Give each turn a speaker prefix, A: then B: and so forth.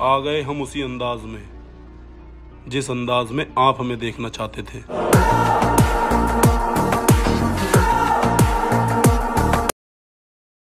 A: आ गए हम उसी अंदाज में जिस अंदाज में आप हमें देखना चाहते थे।